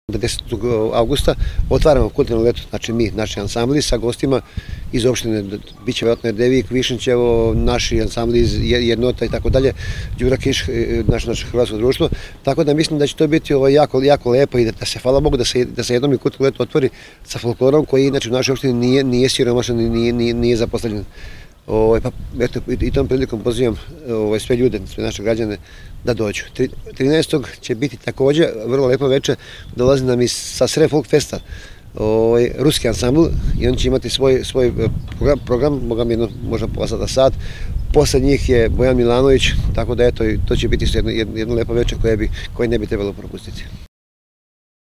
10. augusta otvaramo kulturno leto, znači mi, naši ansambli sa gostima iz opštine, biće vjerojatno Devik, Višnjićevo, naši ansambli iz Jednota i tako dalje, Đura Kiš, naše hrvatsko društvo, tako da mislim da će to biti jako lepo i da se, hvala Bogu, da se jednom i kulturno leto otvori sa folklorom koji inače u našoj opštini nije siromašan i nije zapostavljen. Pa eto, i tom prilikom pozivam sve ljude, sve naše građane da dođu. 13. će biti također vrlo lepo večer, dolazi nam sa Sre Folk Festa ruski ansambl i on će imati svoj program, možda pola sat. Posle njih je Bojan Milanović, tako da eto, to će biti jedno lepo večer koje ne bi trebalo propustiti.